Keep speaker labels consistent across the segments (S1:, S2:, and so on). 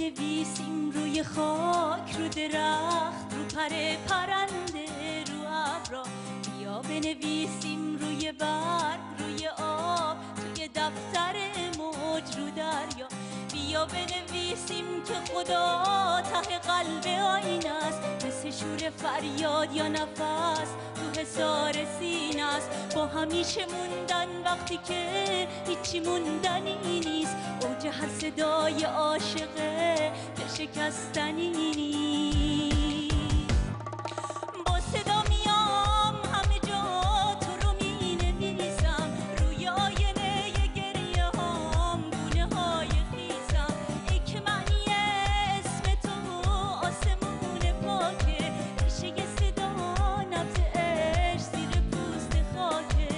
S1: بنویسیم روی خاک، رو درخت، رو پر پرنده، رو ابرا. بیا بنویسیم روی برگ، روی آب، توی دفتر موج، رو دریا. بیا بنویسیم که خدا ته قلب آینه است، مثل شور فریاد یا نفس تو حصار سینه است. با همیشه موندن وقتی که هیچی موندنی نیست، اوج هر صدای عاشقه که شکستنی نیست. با صدا میام همه جا تو رو می نویسم، روی آینه گریه هام گونه های خیزم. ای که معنی اسم تو آسمون پاکه، ریشه صدا نبض عشق زیر پوست خاکه.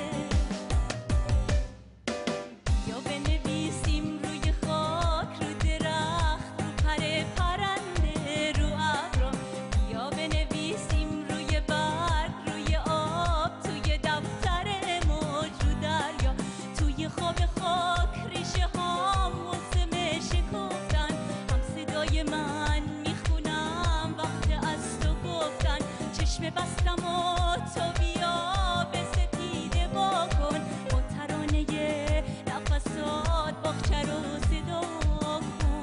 S1: بیا بنویسیم روی خاک، رو درخت، رو پر پرنده، رو ابرا. بیا بنویسیم روی برگ، روی آب، توی دفتر موج، رو دریا. توی خواب خاک ریشه هام موسم شکفتن، هم صدای من میخونم وقت از تو گفتن. چشم بستم و تو بیا به سپیده با کن، با ترانه نفسات باغچه رو صدا کن.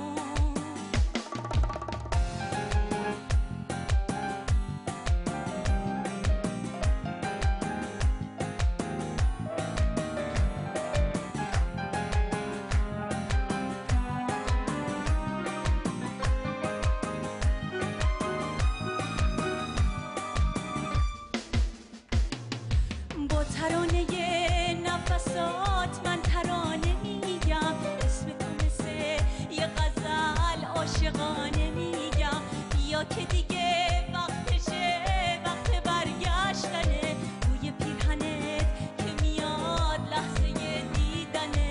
S1: با ترانه نفسات من ترانه میگم، اسم تو مثل یه غزل عاشقانه میگم. بیا که دیگه وقتشه، وقت برگشتنه، بوی پیرهنت که میاد لحظه دیدنه.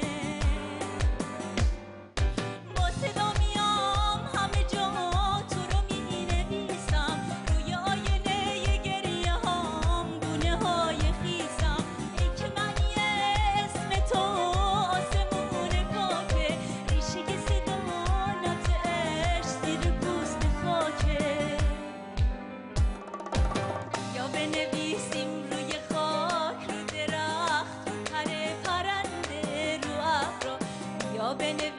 S1: با صدا میام همه جا تو رو می نویسم، روی آینه گریه هام گونه های خیزم. ای که معنی اسم تو آسمون پاکه، ریشه صدا نبض عشق زیر پوست خاکه. یا بنویسیم روی خاک، رو درخت، رو پر پرنده، رو ابرا. یا